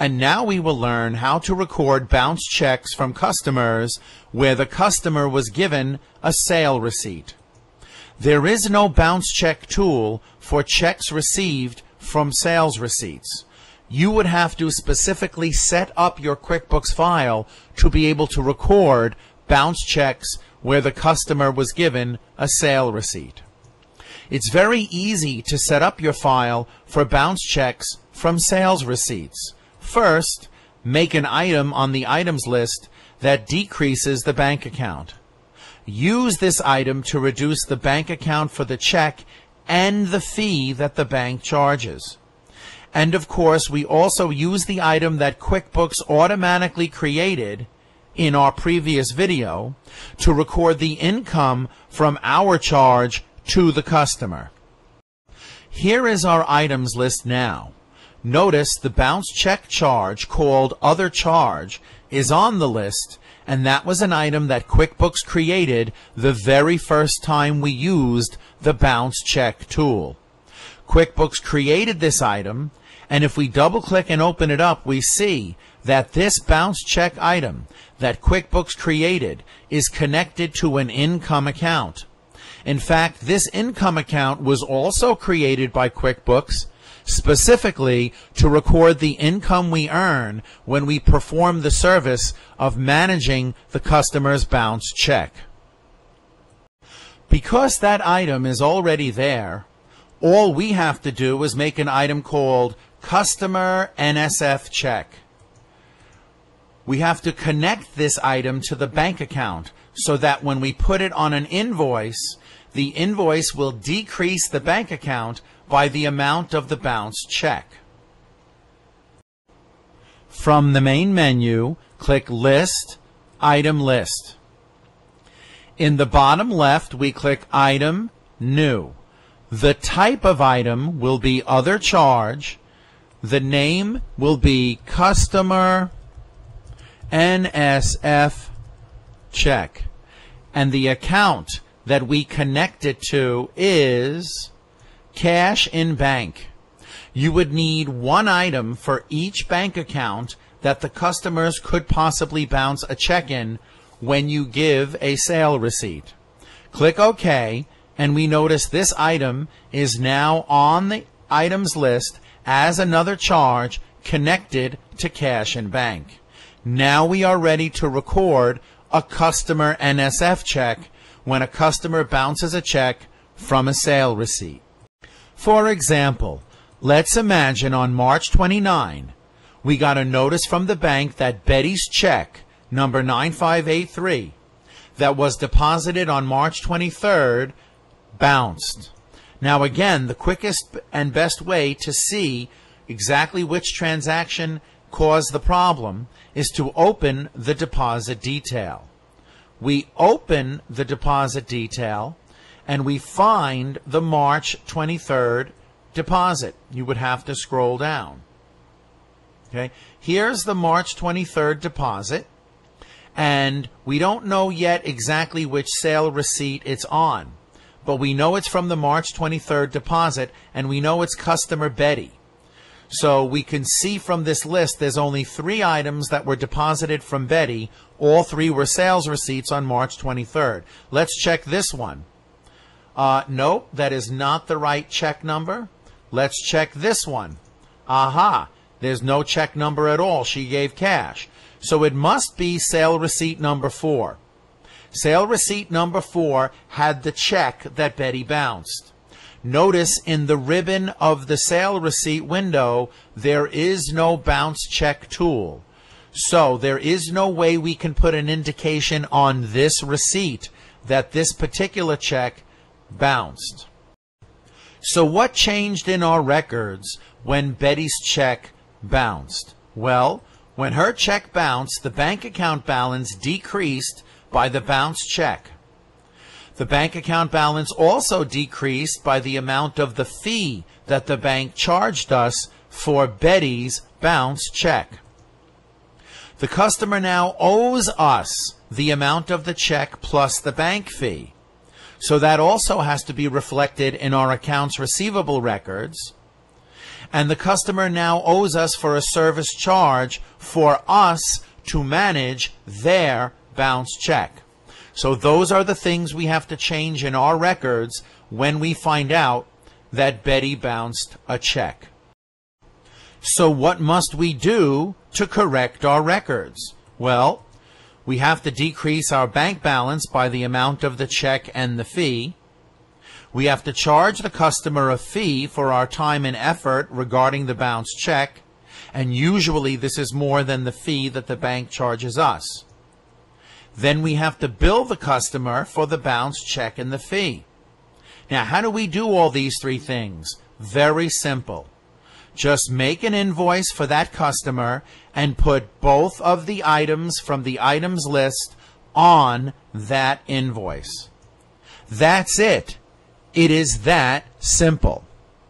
And now we will learn how to record bounce checks from customers where the customer was given a sale receipt. There is no bounce check tool for checks received from sales receipts. You would have to specifically set up your QuickBooks file to be able to record bounce checks where the customer was given a sale receipt. It's very easy to set up your file for bounce checks from sales receipts. First, make an item on the items list that decreases the bank account. Use this item to reduce the bank account for the check and the fee that the bank charges. And of course, we also use the item that QuickBooks automatically created in our previous video to record the income from our charge to the customer. Here is our items list now. Notice the bounce check charge called Other Charge is on the list, and that was an item that QuickBooks created the very first time we used the bounce check tool. QuickBooks created this item, and if we double-click and open it up, we see that this bounce check item that QuickBooks created is connected to an income account. In fact, this income account was also created by QuickBooks specifically to record the income we earn when we perform the service of managing the customer's bounce check. Because that item is already there, all we have to do is make an item called Customer N.S.F. Check. We have to connect this item to the bank account so that when we put it on an invoice, the invoice will decrease the bank account by the amount of the bounce check. From the main menu, click List, Item List. In the bottom left, we click Item, New. The type of item will be Other Charge. The name will be Customer N.S.F. Check. And the account that we connect it to is Cash in Bank. You would need one item for each bank account that the customers could possibly bounce a check in when you give a sale receipt. Click OK, and we notice this item is now on the items list as another charge connected to Cash in Bank. Now we are ready to record a customer N.S.F. check when a customer bounces a check from a sale receipt. For example, let's imagine on March 29, we got a notice from the bank that Betty's check, number 9583, that was deposited on March 23rd, bounced. Now again, the quickest and best way to see exactly which transaction caused the problem is to open the deposit detail. We open the deposit detail and we find the March 23rd deposit. You would have to scroll down. Okay, here's the March 23rd deposit, and we don't know yet exactly which sale receipt it's on, but we know it's from the March 23rd deposit, and we know it's customer Betty. So we can see from this list there's only 3 items that were deposited from Betty. All 3 were sales receipts on March 23rd. Let's check this one. Nope, that is not the right check number. Let's check this one. Aha, there's no check number at all. She gave cash. So it must be sale receipt number 4. Sale receipt number 4 had the check that Betty bounced. Notice in the ribbon of the sale receipt window, there is no bounce check tool. So there is no way we can put an indication on this receipt that this particular check bounced. So what changed in our records when Betty's check bounced? Well, when her check bounced, the bank account balance decreased by the bounce check. The bank account balance also decreased by the amount of the fee that the bank charged us for Betty's bounce check. The customer now owes us the amount of the check plus the bank fee. So that also has to be reflected in our accounts receivable records. and the customer now owes us for a service charge for us to manage their bounced check. So those are the things we have to change in our records when we find out that Betty bounced a check. So what must we do to correct our records? Well, we have to decrease our bank balance by the amount of the check and the fee. We have to charge the customer a fee for our time and effort regarding the bounced check, and usually this is more than the fee that the bank charges us. Then we have to bill the customer for the bounced check and the fee. Now, how do we do all these three things? Very simple. Just make an invoice for that customer and put both of the items from the items list on that invoice. That's it. It is that simple.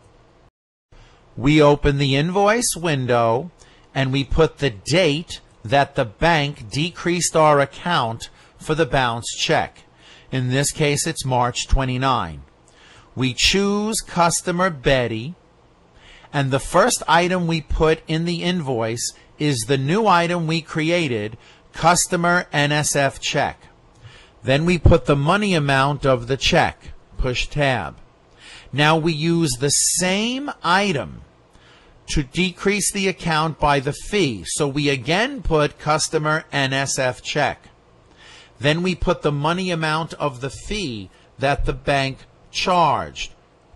We open the invoice window and we put the date that the bank decreased our account for the bounced check. In this case, it's March 29. We choose customer Betty, and the first item we put in the invoice is the new item we created, customer N.S.F. check. Then we put the money amount of the check, push tab. Now we use the same item to decrease the account by the fee, so we again put customer N.S.F. check. Then we put the money amount of the fee that the bank charged.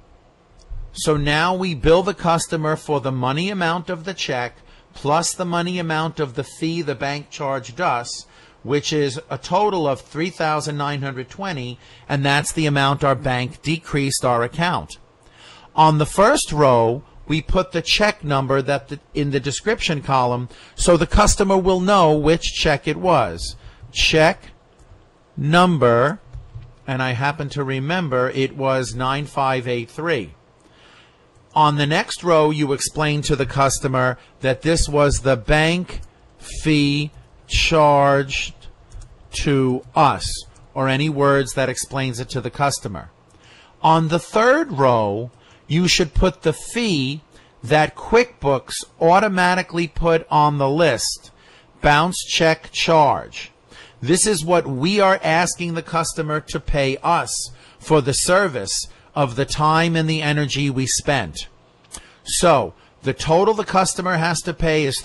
So now we bill the customer for the money amount of the check plus the money amount of the fee the bank charged us, which is a total of $3,920, and that's the amount our bank decreased our account. On the first row, we put the check number in the description column so the customer will know which check it was. Check number, and I happen to remember it was 9583. On the next row, you explain to the customer that this was the bank fee charged to us, or any words that explains it to the customer. On the third row, you should put the fee that QuickBooks automatically put on the list, bounce check charge. This is what we are asking the customer to pay us for the service of the time and the energy we spent. So, the total the customer has to pay is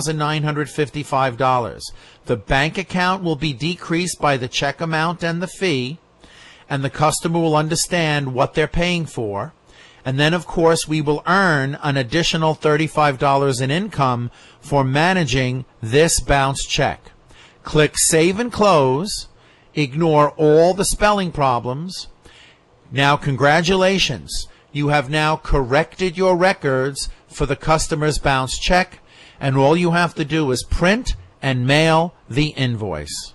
$3,955. The bank account will be decreased by the check amount and the fee, and the customer will understand what they're paying for. And then, of course, we will earn an additional $35 in income for managing this bounce check. Click Save and Close. Ignore all the spelling problems. Now, congratulations. You have now corrected your records for the customer's bounce check, and all you have to do is print and mail the invoice.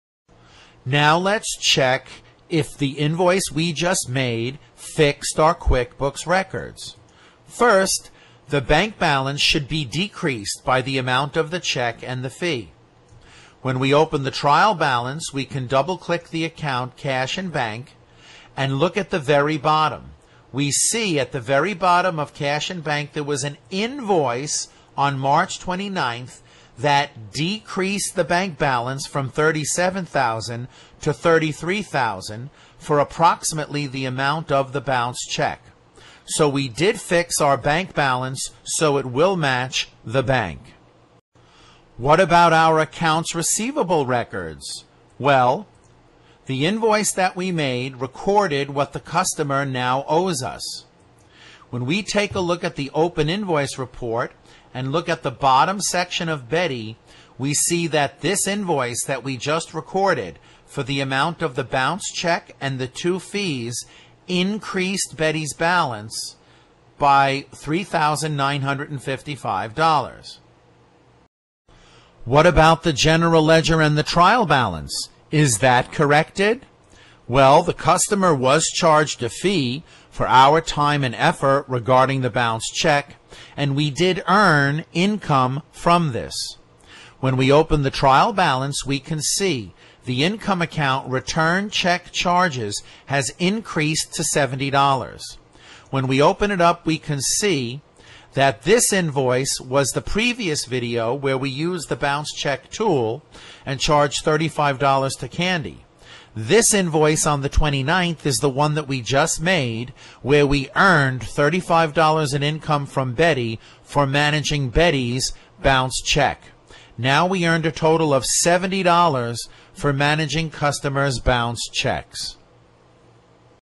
Now let's check if the invoice we just made fixed our QuickBooks records. First, the bank balance should be decreased by the amount of the check and the fee. When we open the trial balance, we can double-click the account Cash and Bank and look at the very bottom. We see at the very bottom of Cash and Bank there was an invoice on March 29th that decreased the bank balance from $37,000 to $33,000 for approximately the amount of the bounce check. So we did fix our bank balance so it will match the bank. What about our accounts receivable records? Well, the invoice that we made recorded what the customer now owes us. When we take a look at the open invoice report and look at the bottom section of Betty, we see that this invoice that we just recorded for the amount of the bounce check and the two fees increased Betty's balance by $3,955. What about the general ledger and the trial balance? Is that corrected? Well, the customer was charged a fee for our time and effort regarding the bounce check, and we did earn income from this. When we open the trial balance, we can see the income account return check charges has increased to $70. When we open it up, we can see that this invoice was the previous video where we used the bounce check tool and charged $35 to Candy. This invoice on the 29th is the one that we just made where we earned $35 in income from Betty for managing Betty's bounce check. Now we earned a total of $70 for managing customers' bounce checks.